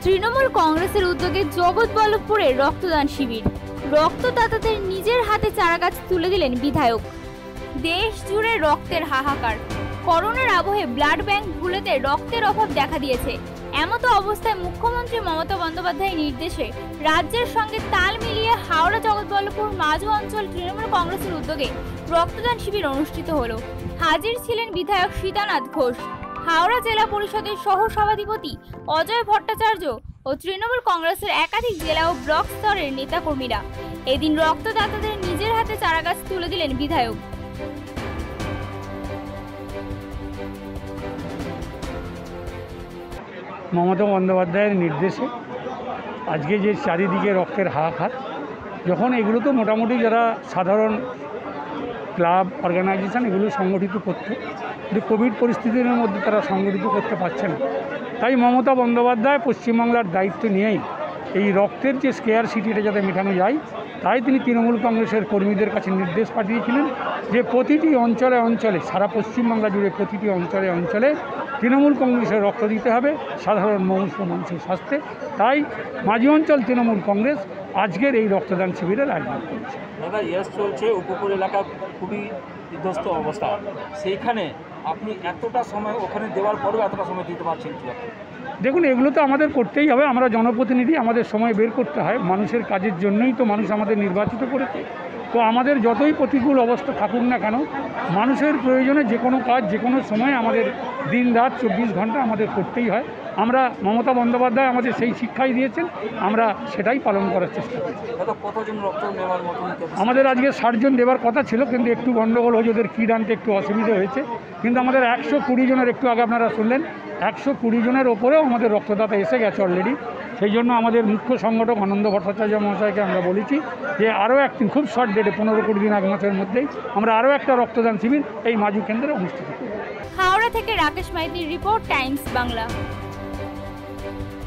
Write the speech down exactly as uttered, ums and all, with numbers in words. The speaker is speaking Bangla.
তৃণমূল কংগ্রেসের উদ্যোগে জগৎবল্লভপুরে রক্তদান শিবির। রক্তদাতাদের নিজের হাতে চারাগাছ তুলে দিলেন বিধায়ক। দেশ জুড়ে রক্তের হাহাকার। করোনার আবহে ব্লাড ব্যাংকগুলোতে রক্তের অভাব দেখা দিয়েছে। এমতো অবস্থায় মুখ্যমন্ত্রী মমতা বন্দ্যোপাধ্যায়ের নির্দেশে রাজ্যের সঙ্গে তাল মিলিয়ে হাওড়া জগৎবল্লভপুর মাঝু অঞ্চল তৃণমূল কংগ্রেসের উদ্যোগে রক্তদান শিবির অনুষ্ঠিত হলো। হাজির ছিলেন বিধায়ক সীতানাথ ঘোষ, হাওড়া জেলা পরিষদের সহ সভাধিপতি অজয় ভট্টাচার্য ও তৃণমূল কংগ্রেসের একাধিক জেলা ও ব্লক স্তরের নেতাকর্মীরা। এদিন রক্তদাতাদের নিজের হাতে চারাগাছ তুলে দিলেন বিধায়ক। মমতা বন্দ্যোপাধ্যায়ের নির্দেশে আজকে যে চারিদিকে রক্তের হাহাকার, যখন এগুলো তো মোটামুটি যারা সাধারণ ক্লাব অর্গানাইজেশন এগুলো সংগঠিত করতো, কিন্তু কোভিড পরিস্থিতির মধ্যে তারা সংগঠিত করতে পারছে না। তাই মমতা বন্দ্যোপাধ্যায় পশ্চিমবাংলার দায়িত্ব নিয়েই এই রক্তের যে স্কেয়ারসিটিটা যাতে মেটানো যায়, তাই তিনি তৃণমূল কংগ্রেসের কর্মীদের কাছে নির্দেশ পাঠিয়েছিলেন যে প্রতিটি অঞ্চলে অঞ্চলে সারা পশ্চিমবাংলা জুড়ে প্রতিটি অঞ্চলে অঞ্চলে তৃণমূল কংগ্রেসের রক্ত দিতে হবে সাধারণ মানুষের স্বাস্থ্যে। তাই মাঝি অঞ্চল তৃণমূল কংগ্রেস আজকের এই রক্তদান শিবিরের আয়োজন করেছে। দাদা, ইয়াস চলছে, উপকূল এলাকা খুবই বিধ্বস্ত অবস্থা, সেইখানে আপনি এতটা সময় ওখানে দেওয়ার পরেও এতটা সময় দিতে পারছেন কি? দেখুন, এগুলো তো আমাদের করতেই হবে। আমরা জনপ্রতিনিধি, আমাদের সময় বের করতে হয়। মানুষের কাজের জন্যই তো মানুষ আমাদের নির্বাচিত করেছে। তো আমাদের যতই প্রতিকূল অবস্থা থাকুক না কেন, মানুষের প্রয়োজনে যে কোনো কাজ যে কোনো সময় আমাদের দিন রাত চব্বিশ ঘন্টা আমাদের করতেই হয়। আমরা মমতা বন্দ্যোপাধ্যায় আমাদের সেই শিক্ষাই দিয়েছেন, আমরা সেটাই পালন করার চেষ্টা করি। কতজন রক্ত নেওয়ার মতো? আমাদের আজকে ষাট জন দেওয়ার কথা ছিল, কিন্তু একটু গণ্ডগোল হয়েছে, ওদের কী আনতে একটু অসুবিধা হয়েছে। কিন্তু আমাদের একশো কুড়ি জনের, একটু আগে আপনারা শুনলেন, একশো কুড়ি জনের ওপরেও আমাদের রক্তদাতা এসে গেছে অলরেডি। সেই জন্য আমাদের মুখ্য সংগঠক আনন্দ ভট্টাচার্য মহাশয়কে আমরা বলেছি যে আরও একদিন, খুব শর্ট ডেটে পনেরো কুড়ি দিন এক মাসের মধ্যেই আমরা আরও একটা রক্তদান শিবির এই মাঝু কেন্দ্রে অনুষ্ঠিত করব। হাওড়া থেকে রাকেশ মাইতির রিপোর্ট, টাইমস বাংলা।